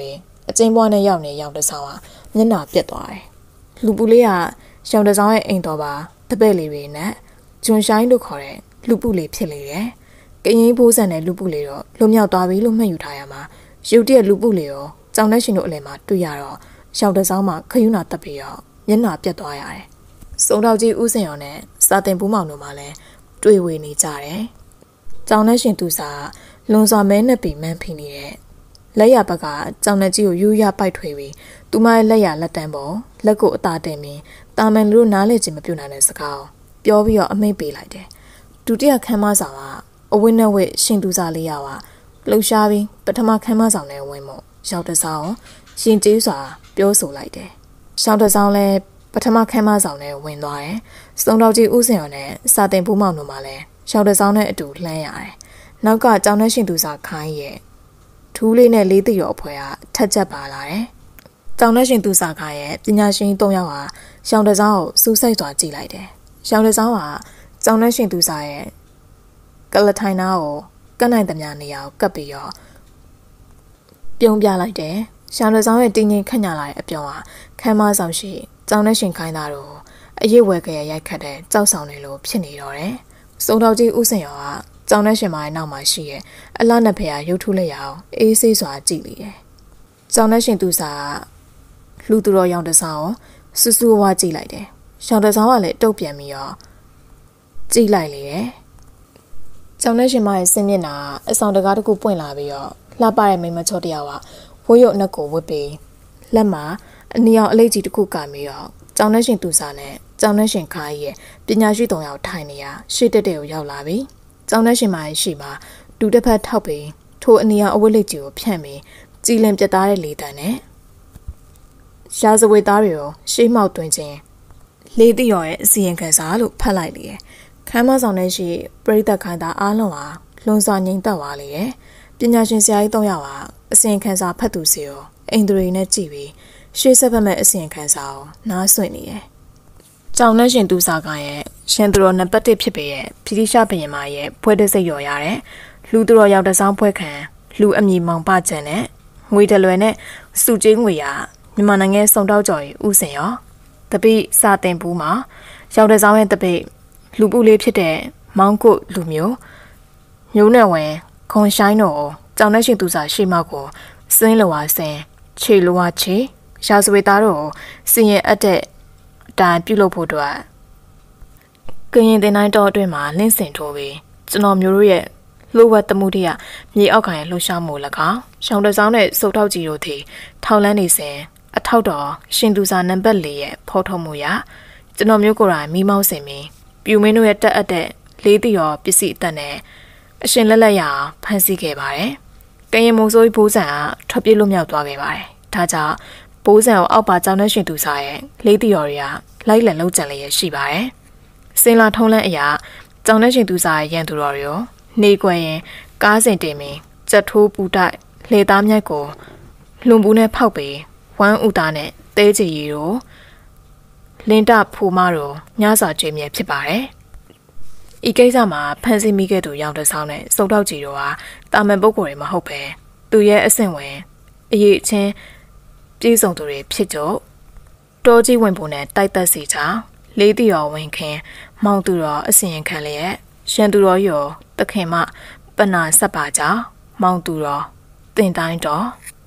Speaker 1: အကျဉ်းပွားနဲ့ရောက်နေရောင်တဆောင်ဟာမျက်နှာပြက်သွားတယ်လူပူလေးကရောင်တဆောင်ရဲ့အိမ်တော်ပါတပည့်လေးတွေနဲ့ဂျွန်ရှိုင်းလို့ခေါ်တဲ့လူပူလေးဖြစ်လေတယ်ကရင်ဘိုးဆန်တဲ့လူပူလေးတော့လွတ်မြောက်သွားပြီလို့မှတ်ယူထားရမှာရုတ်တရက်လူပူလေးရောကြောင်တဲ့ရှင်တို့အလယ်မှာတွေ့ရတော့ရောင်တဆောင်မှာခယူနာတက်ပြီးတော့မျက်နှာပြက်သွားရတယ်စုံတော်ကြီးဦးစင်ရောနဲ့စာတင်ပူးမောင်တို့မှလည်းတွေ့ဝေနေကြတယ်ကြောင်တဲ့ရှင်သူစာလွန်စွာမဲနဲ့ပီမန်းဖိနေတဲ့လက်ရဘက်ကကြောင်တဲ့ကြီးကိုယူရပိုက်ထွေပြီးသူမရဲ့လက်ရလက်တန်းပေါ်လက်ကိုအသာတင်ပြီးတာမန်လူတို့နားလေခြင်းမပြုတ်နိုင်တဲ့စကားပြောပြီးတော့အမိတ်ပေးလိုက်တယ်ဒုတိယခန်းမဆောင်ကအဝင်းနဲ့ဝစ်ရှင်သူစာလေးရပါလှူရှားပြီးပထမခန်းမဆောင်နဲ့ဝင်မို့ရောက်တဆောင်ရှင်ကျေးစွာပြောဆိုလိုက်တယ်ရှောင်းတဆောင်လည်းပထမခန်းမဆောင်နဲ့ဝင်သွားတယ်စုံတော်ကြီးဦးစင်ရောနဲ့စာတင်ပူးမောင်တို့မှလည်းရှောင်းတဆောင်နဲ့အတူလှမ်းရတယ်နောက်ကကြောင်နဲ့ရှင်သူစာခိုင်းရဲ့ထူးလေးနဲ့လေးသိရောအဖွဲကထက်ချက်ပါလာတယ်ကြောင်နဲ့ရှင်သူစာခိုင်းရဲ့ပညာရှင်၃ယောက်ဟာရှောင်းတဆောင်ကိုစူးစိုက်စွာကြည့်လိုက်တယ်ရှောင်းတဆောင်ကကြောင်နဲ့ရှင်သူစာရဲ့ကလထိုင်နာကိုကတ်နိုင်သမျှနေရာကိုကပ်ပြီးတော့ပြုံးပြလိုက်တယ်ရှောင်းတဆောင်ရဲ့တင်းငင်ခန့်ညာလာတဲ့အပြောင်းဟာခမ်းမဆောင်ရှိကြောင်နဲ့ရှင်ခိုင်းတာတော့အရေးဝဲကြရရိုက်ခတ်တဲ့ကြောက်ဆောင်တွေလိုဖြစ်နေတော့တယ်စုံတော်ကြီးဦးစင်ရောကကြောင်နဲ့ရှင်မရဲ့နောက်မှာရှိရဲ့အလှနဲ့ဖေကရုပ်ထုလက်ရအောင်အေးဆေးစွာကြည့်နေတယ်ကြောင်နဲ့ရှင်သူစာလူသူတော်ရောင်တဆောင်စူးစူးဝါကြည့်လိုက်တယ်ရှောင်းတဆောင်ကလည်းတုတ်ပြန်ပြီးတော့ကြည့်လိုက်လေတယ်ကြောင်နဲ့ရှင်မရဲ့စင်မျက်နှာအဆောင်တကားတစ်ခုပွင့်လာပြီးတော့လှပတဲ့မိမချောတယောက်ကဝိုးရုပ်နှက်ကိုဝစ်ပြီးလက်မှာအနီအောင်အလေးကြီးတစ်ခုကမ်းပြီးတော့ကြောင်နဲ့ရှင်သူစာနဲ့ကြောင်နဲ့ရှင်ခါကြီးရဲ့ပညာရှိ၃ယောက်ထိုင်နေရရှေ့တက်တဲ့ကိုရောက်လာပြီကြောင်နဲ့ရှင်မရဲ့ရှိမှာဒူတစ်ဖက်ထောက်ပြီးထိုအနီအောင်အဝတ်လက်ကြီးကိုဖြန့်ပြီးကြည်လင်ပြတ်သားတဲ့လေတန်းနဲ့ရှားစဝေသားတွေကိုရှေးမောက်တွင်ခြင်းလေးတိရော်ရဲ့အစီရင်ခံစာလို့ဖတ်လိုက်လေခမ်းမဆောင်တဲ့ရှိပရိသတ်ခိုင်းတာအားလုံးဟာလွန်စွာငြိမ်သက်သွားလေတယ်ပညာရှင်ဆရာကြီး၃ယောက်ဟာအစီရင်ခံစာဖတ်သူစီကိုအိန္ဒြေနဲ့ကြည့်ပြီးရှေးဆက်ဖက်မဲ့အစီရင်ခံစာကိုနားဆွင့်နေတယ်ကြောင်နဲ့ရှင်သူစာကရဲ့ရှင်သူတော်နံပါတ်၁ဖြစ်ပေရဲ့ဖိတိရှဘရင်မရဲ့ဖွဲတစိတ်ရော်ရတယ်လူသူတော်ရောက်တစောင်းဖွဲခံလူအမည်မောင်ပကျန်နဲ့ငွေတလွယ်နဲ့စုကျင်းငွေရမြန်မာနိုင်ငံစုံတောက်ကြော်ရီဥစင်ရောတပိစာတင်ပူးမှာရောက်တစောင်းရဲ့တပိလူပူလေးဖြစ်တဲ့မောင်ကုတ်လူမျိုးမျိုးနဲ့ဝင်ခွန်ရှိုင်းတို့ကြောင်နဲ့ရှင်သူစာရှိမောက်ကိုစင်းလောဝါစင်ခြေလောဝါခြေရာဇဝေသားတို့စင်ရဲ့အတဲ့အတိုင်းပြုလုပ်ဖို့အတွက်ကရင်တင်တိုင်းတော်အတွင်းမှာလင့်စင်ထိုးပြီးကျွန်တော်မျိုးတို့ရဲ့လိုဝတ်တမှုတရမြေအောက်ခံရဲ့လှူရှားမှု၎င်းရှောင်းတစောင်းနဲ့စုတ်ထောက်ကြီးတို့သည်ထောက်လန်းနေစဉ်အထောက်တော်ရှင်သူစာနံပါတ်၄ရဲ့ဖော်ထုတ်မှုရကျွန်တော်မျိုးကိုယ်တိုင်မိမောင်းစင်ပြီးပြူမင်းတို့ရဲ့တက်အပ်တဲ့လေးတီရောပစ္စည်းအသက်နဲ့အရှင်လက်လက်ရဖန်ဆီးခဲ့ပါတယ်ကရင်မုံစိုးဘိုးဆန်ကထွက်ပြေးလွတ်မြောက်သွားခဲ့ပါတယ်ဒါကြောင့်ဘိုးဆန်ကိုအောက်ပါကြောင်နဲ့ရှင်သူစာရဲ့လေးတီရောတွေကလိုက်လံလုံးကြံလျက်ရှိပါတယ်စင်လာထုံးလန်းအရာကြောင်နဲ့ရှင်သူစာရဲ့ရန်သူတော်တွေရောနေကွယ်ရင်ကားစင်တင်ပြီးကြက်ထိုးပူတိုက်လေသားမြိုက်ကိုလွန်ပူနဲ့ဖောက်ပြီးဝမ်းဥသားနဲ့တဲချီရီတို့လင်းတဖိုမတို့ညစာကျွေးမြဲဖြစ်ပါတယ်ဤကိစ္စမှာဖန်စီမိခဲ့သူရောင်တဆောင်နဲ့စုံတောက်ကြီးတို့ဟာတာမန်ပုဂ္ဂိုလ်တွေမဟုတ်ပဲသူရဲ့အဆင့်ဝင်အရေးချင်းပြည့်စုံသူတွေဖြစ်ကြတောကြီးဝင်ပုံနဲ့တိုက်သက်စီချောင်းလေးတီတော်ဝင်ခင်မောင်သူတော်အစီရင်ခံလျက်ရှန်သူတော်ရောတခင်မပနာဆက်ပါကြောင်းမောင်သူတော်တင်တိုင်းတော်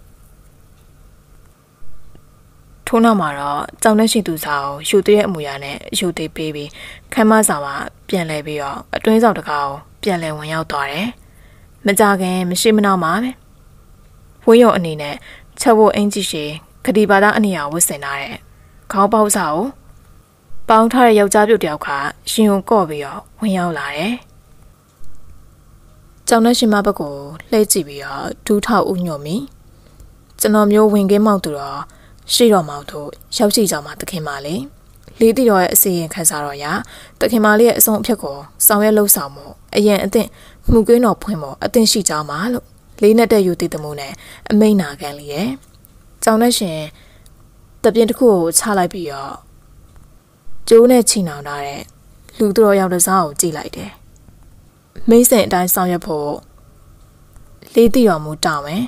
Speaker 1: ထိုးနောက်မှာတော့ကြောင်နဲ့ရှိသူစာကိုယူသေးတဲ့အမူအရာနဲ့ယူသေးပေးပြီးခမ်းမဆောင်မှာပြန်လဲပြီးတော့အတွင်းဆောင်တကားကိုပြန်လဲဝင်ရောက်သွားတယ်မကြခင်မရှိမနောက်မှာပဲဝင်းရုံအနေနဲ့ချက်ဖို့အင်ကြီးရှိခဒီပါသားအနေနဲ့ဝတ်ဆင်ထားတဲ့ခေါင်းပေါက်စာကိုပေါင်းထားတဲ့ယောက်ျားပြုတ်တယောက်ကရှင်ုံကော့ပြီးတော့ဝင်ရောက်လာတယ်ကြောင်နဲ့ရှင်မဘက်ကိုလှည့်ကြည့်ပြီးတော့ဒူးထောက်ဦးညွတ်မိကျွန်တော်မျိုးဝင်ကင်းမောက်သူတော့ရှိတော်မောင်တို့ရောက်ရှိကြမှာတခင်မလေးလေးတီတော်ရဲ့အစီရင်ခံစားတော့ရတခင်မလေးရဲ့အဆုံးအဖြတ်ကိုဆောင်ရွက်လှုပ်ဆောင်မှုအရင်အသင့်မှုကင်းတော်ဖွင့်ဖို့အသင့်ရှိကြမှာလို့လေးနဲ့တဲ့ယူတည်တမှုနဲ့အမိန်နာခံလျက်ကြောင်နဲ့ရှင်တပြင်းတစ်ခုကိုချလိုက်ပြီးတော့ကျိုးနဲ့ချီနှောင်ထားတဲ့လူတော်ရောက်တဲ့စားကိုကြည့်လိုက်တယ်မိတ်ဆင်အတိုင်းဆောင်ရွက်ဖို့လေးတီတော်မူတောင်းမယ်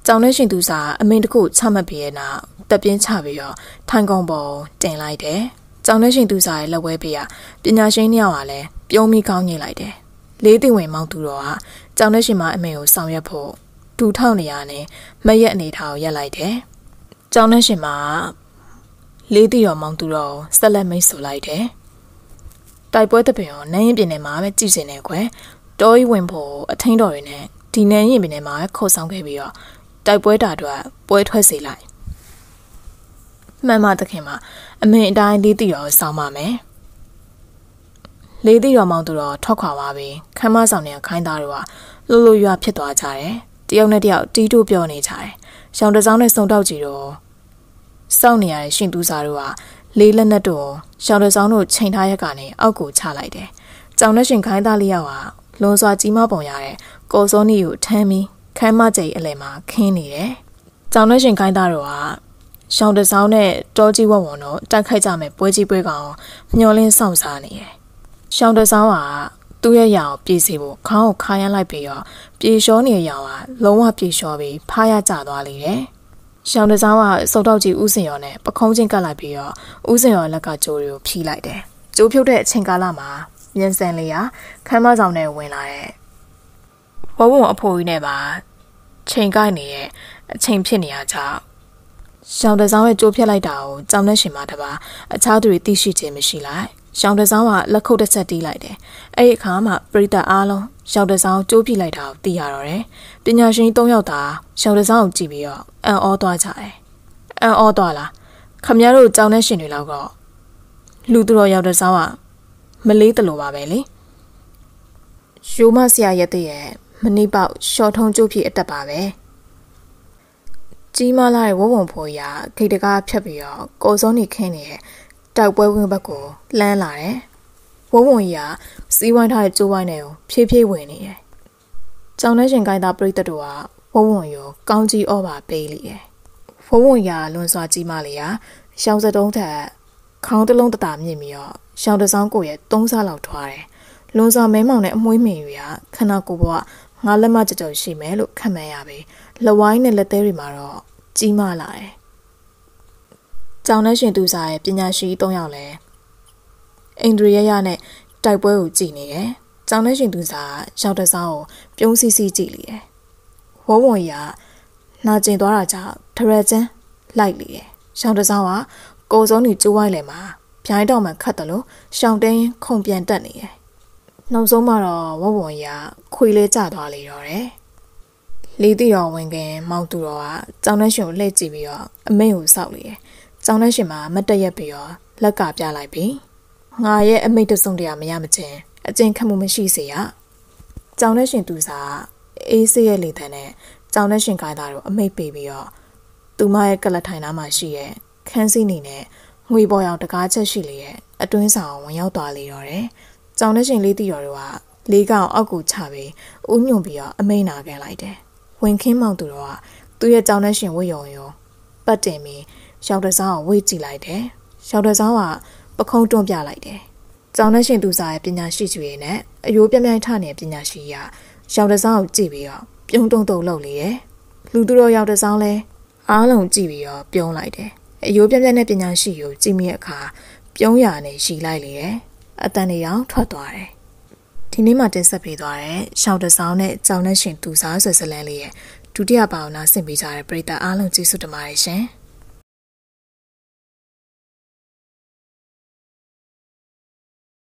Speaker 1: ကျောင်းထဲရှင်သူစားအမိန်တခုချမှတ်ပြီးရဲ့နောက်တပ်ပြင်းချပြီးတော့ထိုင်ကုန်ပေါ်တင်လိုက်တယ်။ကျောင်းထဲရှင်သူစားရဲ့လက်ဝဲပေးကပညာရှင်နှစ်ယောက်ကလည်းပြုံးမိကောင်းညိလိုက်တယ်။လေးသိဝင်မောင်သူတော်ကကျောင်းထဲရှင်မအမိန်ကိုဆောင်ရွက်ဖို့ဒူထောက်နေရနဲ့မရက်အနေထားကိုရက်လိုက်တယ်။ကျောင်းထဲရှင်မလေးသိတော်မောင်သူတော်ဆက်လက်မိတ်ဆိုလိုက်တယ်။တိုက်ပွဲတပင်ကိုနန်းရင်ပြင်ထဲမှာပဲကြည်စင်နေကွယ်တောကြီးဝင်ဖို့အထင်းတော်တွေနဲ့ဒီနန်းရင်ပြင်ထဲမှာခေါ်ဆောင်ခဲ့ပြီးတော့တိုက်ပွဲတာအတွက်ပွဲထွက်စေလိုက်မှန်မှတခင်မှာအမေအတိုင်းလေးတီတော်စောင်းပါမယ်လေးတီတော်မောင်သူတော်ထွက်ခွာသွားပြီးခမ်းမဆောင်နေခိုင်းသားတို့ကလှလှရွာဖြစ်သွားကြတယ်တယောက်နဲ့တယောက်တီးတို့ပြောနေကြတယ်ရှောင်းတစောင်းနဲ့စုံတောက်ကြီးတို့စောင့်နေရတဲ့ရှင်သူစားတို့ကလေးလက်နက်တို့ရှောင်းတစောင်းတို့ချိန်ထားရက်ကနေအောက်ကိုချလိုက်တယ်ကြောင်နဲ့ရှင်ခိုင်းသားလေးယောက်ကလွန်စွာကြီးမပုံရတဲ့ကော်စောနီကိုထမ်းပြီးခမ်းမကျိတ်အလယ်မှာခင်းနေတယ်။ကြောင်နဲ့ရှင်ခိုင်းသားတို့ကရှောင်းတစောင်းနဲ့တောကြီးဝဝွန်တို့တိုက်ခိုက်ကြမယ်ပွဲကြီးပွဲကောင်မျောလင်းဆောင်စားနေတယ်။ရှောင်းတစောင်းကသူ့ရဲ့ရောင်ပြေးစီဖို့ခေါင်းကိုခါရမ်းလိုက်ပြီးတော့ပြေလျှောနေတဲ့ရောင်ကလုံးဝပြေလျှောပြီးဖားရကျသွားလေတယ်။ရှောင်းတစောင်းကစုပ်တောက်ကြီးဥစင်ရော်နဲ့ပခုံးချင်းကတ်လိုက်ပြီးတော့ဥစင်ရော်လက်ကကြိုးတွေကိုဖြီးလိုက်တယ်။ကြိုးဖြုတ်တဲ့အချိန်ကာလမှာမြန်ဆန်လေးကခမ်းမဆောင်နဲ့ဝင်လာတဲ့ဝဝွန်အဖိုးကြီးနဲ့ပါချိန်ကိုက်နေတဲ့အချိန်ဖြစ်နေရကြောင်းရှောင်းတစောင်းရဲ့ကြိုးဖြတ်လိုက်တာကိုကြောင်နဲ့ရှင်မတပါအခြားသူတွေသိရှိခြင်းမရှိလိုက်ရှောင်းတစောင်းကလက်ခုပ်တစ်ချက်တီးလိုက်တယ်အဲ့ဒီအခါမှာပရိသတ်အားလုံးရှောင်းတစောင်းကြိုးပြလိုက်တာကိုသိရတော့တယ်ပညာရှင်သုံးယောက်သာရှောင်းတစောင်းကိုကြည့်ပြီးတော့အံ့ဩသွားကြတယ်အံ့ဩသွားလားခမည်းတော်ကြောင်နဲ့ရှင်တွေလောက်တော့လူသူတော်ရောက်တဲ့စောင်းကမလေးတလို့ပါပဲလေရိုးမဆရာရဲ့တည်းရဲ့မနိပေါက်ရှော့ထုံးကျုပ်ဖြစ်အတက်ပါပဲကြီးမလာတဲ့ဝဝုံဖိုးရဂိတ်တကားဖြတ်ပြီးတော့ကော်စောနေခင်းနေတဲ့တောက်ပွဲဝင်းဘက်ကိုလှမ်းလာတယ်ဝဝုံကြီးကစီးဝိုင်းထားတဲ့ကျိုးဝိုင်းတွေကိုဖြည်းဖြည်းဝင်နေတယ်ကြောင်နှဲရှင်ကိုင်းသားပရိသတ်တို့ကဝဝုံရောကောင်းကြီးဩဘာပေးလိတယ်ဝဝုံရလွန်စွာကြီးမလေးရရှောင်းစတုံးထက်ခေါင်းတစ်လုံးတတာမြင့်ပြီးတော့ရှောင်းတစောင်းကိုရဲ့သုံးစားလောက်ထွားတယ်လွန်စွာမဲမောင်နဲ့အမွှေးမြင်ရခနာကိုဘကငါလက်မကြကြရှိမယ်လို့ခန့်မှန်းရပြီလက်ဝိုင်းနဲ့လက်သေးတွေမှာတော့ကြီးမားလာတယ်။ကြောင်နဲ့ရှင်သူစားရဲ့ပညာရှိသုံးယောက်လဲအိန္ဒြေယရနဲ့တိုက်ပွဲကိုကြည်နေတယ်။ကြောင်နဲ့ရှင်သူစားရောက်တဲ့စားကိုပြုံးစီစီကြည့်လေတယ်။ဝဝွန်ရနာကျင်သွားတာကြောင့်ထရက်ကျန်းလိုက်လေတယ်။ရှောင်းတဲ့စားကကိုစုံနေကျိုးဝိုင်းလဲမှာပြိုင်းတော့မှခတ်တယ်လို့ရှောင်းတင်းခုန်ပြန်တက်နေတယ်။နောက်ဆုံးမှာတော့ဝဝွန်ရခွေလဲကျသွားလေတော့တယ်။လေးတီတော်ဝင်ခင်မောင်သူတော်ကကြောင်နှရှင်ကိုလှည့်ကြည့်ပြီးတော့အမိန့်ကိုစောက်လေတယ်။ကြောင်နှရှင်မှာမတ်တရက်ပြီးတော့လက်ကပြလိုက်ပြီးငါရဲ့အမိန့်တစုံတရာမရမချင်းအကျဉ်ခတ်မှုမရှိစေရ။ကြောင်နှရှင်သူစားအေးစေးရဲ့လေတန်းနဲ့ကြောင်နှရှင်ကိုင်းသားတို့အမိန့်ပေးပြီးတော့သူမရဲ့ကလထိုင်နားမှာရှိရဲ့ခန်းစီနေနဲ့ငွေပေါ်ရောင်တကားချက်ရှိလေရဲ့အတွင်းဆောင်ဝင်ရောက်သွားလေတော့တယ်။ကြောင်နှရှင်လေးတီတော်တို့ကလေးကောင်အောက်ကိုချပြီးဥညွန့်ပြီးတော့အမိန့်နာခံလိုက်တယ်။ဝင်ခင်းမောင်သူတော်ကသူ့ရဲ့ကြောင်နှရှင်ဝိယုံယုံပတ်တင်ပြီးရောက်တဲ့ဆောင်ကိုဝေ့ကြည့်လိုက်တယ်။ရောက်တဲ့ဆောင်ကပခုံးတွန်းပြလိုက်တယ်။ကြောင်နှရှင်သူစားရဲ့ပညာရှိကျွေနဲ့အယိုးပြမြိုင်ထနေတဲ့ပညာရှိရရောက်တဲ့ဆောင်ကိုကြည့်ပြီးတော့ပြုံးတုံတုံလုပ်လေတယ်။လူသူတော်ရောက်တဲ့ဆောင်လဲအားလုံးကြည့်ပြီးတော့ပြုံးလိုက်တယ်။အယိုးပြမြိုင်တဲ့ပညာရှိကိုကြည့်မိတဲ့အခါပြုံးရနဲ့ရှီလိုက်လေတယ်။အတန်တွေအောင်ထွက်သွားတယ်။ဒီနေ့မှတင်ဆက်ပေးသွားတဲ့ရှောင်းတစောင်းနဲ့ကြောင်နှရှင်သူစားဆွေဇလန်လေးရဲ့ဒုတိယပါဝနာဆင်ပေးကြတဲ့ပရိသတ်အားလုံးကျေးဇူးတင်ပါတယ်ရှင်။